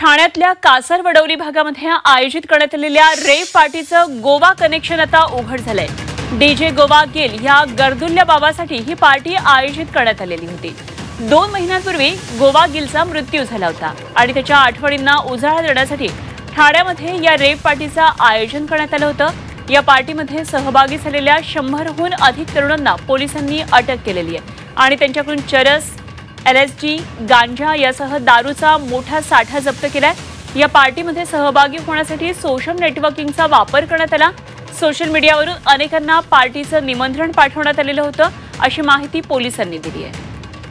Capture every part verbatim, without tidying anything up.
ठाण्यातल्या कासर-वडवली भागामध्ये आयोजित करण्यात आलेल्या रेव पार्टीचं गोवा कनेक्शन आता उघड झालंय। डीजे गोवा गिल ह्या गर्दुल्ल्या बाबासाठी ही पार्टी आयोजित करण्यात आलेली होती। दोन महिन्यांपूर्वी गोवा गिलचा मृत्यू झाला होता आणि त्याच्या आठवणींना उजाळा देण्यासाठी ठाण्यामध्ये या रेव पार्टीचं आयोजन करण्यात आलं होतं। या पार्टीमध्ये सहभागी झालेल्या शंभरहून अधिक तरुणांना पोलिसांनी अटक केलेली आहे आणि त्यांच्याकडून चरस, एलएसडी, गांजा यासह दारूचा मोठा साठा जप्त केलाय। या पार्टीमध्ये सहभागी होण्यासाठी सोशल नेटवर्किंगचा वापर करण्यात आला। सोशल मीडियावरून अनेकांना पार्टीचं निमंत्रण पाठवण्यात आलेलं होतं, अशी माहिती पोलिसांनी दिली आहे।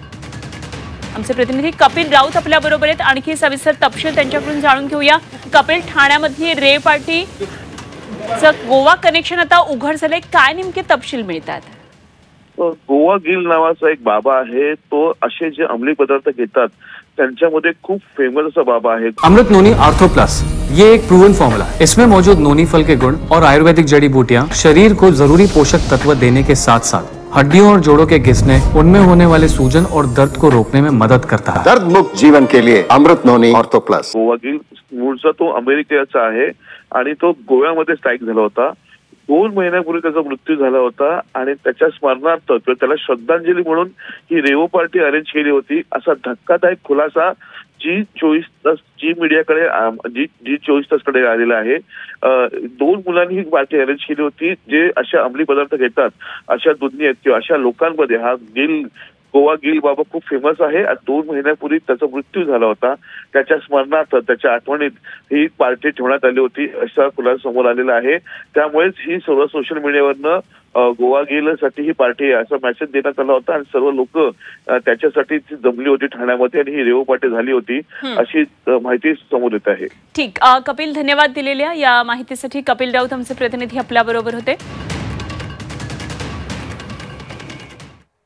आमचे प्रतिनिधी कपिल राऊत आपल्या बरोबर आहेत, आणखी सविस्तर तपशील त्यांच्याकडून जाणून घेऊया। कपिल, ठाण्यामध्ये रेव पार्टीचं गोवा कनेक्शन आता उघड झालंय, काय नेमके तपशील मिळतात? गोवा गिल नावाचा एक बाबा आहे, तो असे जे अंमली पदार्थ घेतात त्यांच्यामध्ये खूप फेमस असा बाबा आहे। अमृत नोनी आर्थो प्लस ये एक प्रूवन फॉर्मूला है। इसमें मौजूद नोनी फल के गुण और आयुर्वेदिक जड़ी बूटियां शरीर को जरूरी पोषक तत्व देने के साथ साथ हड्डियों और जोड़ों के घिसने, उनमें होने वाले सूजन और दर्द को रोकने में मदद करता है। दर्द मुक्त जीवन के लिए अमृत नोनी आर्थो प्लस। गोवा गिल मूळचा तो अमेरिकेचा आहे आणि तो गोव्यामध्ये स्ट्राईक झाला होता। दोन महिन्यापूर्वी त्याचा मृत्यू झाला होता आणि त्याच्या स्मरणार्थ त्याला श्रद्धांजली म्हणून ही रेव पार्टी अरेंज केली होती, असा धक्कादायक खुलासा जी चोवीस तास जी मीडियाकडे जी जी चोवीस तासकडे आलेला आहे। दोन मुलांनी ही पार्टी अरेंज केली होती जे अशा अंमली पदार्थ घेतात, अशा दुनियेत किंवा अशा लोकांमध्ये हा गिल गोवा गिल बाबा खूप फेमस आहे। दोन महिन्यापूर्वी त्याचा मृत्यू झाला होता, त्याच्या स्मरणार्थ त्याच्या आठवणीत ही पार्टी ठेवण्यात आली होती, असा खुलासा समोर आलेला आहे। त्यामुळेच ही सर्व सोशल मीडियावरनं गोवा गिलसाठी ही पार्टी असा मेसेज देण्यात आला होता आणि सर्व लोक त्याच्यासाठी जमली होती ठाण्यामध्ये आणि ही रेव पार्टी झाली होती, अशी माहिती समोर येत आहे। ठीक, कपिल, धन्यवाद दिलेल्या या माहितीसाठी। कपिल राऊत आमचे प्रतिनिधी आपल्या बरोबर होते।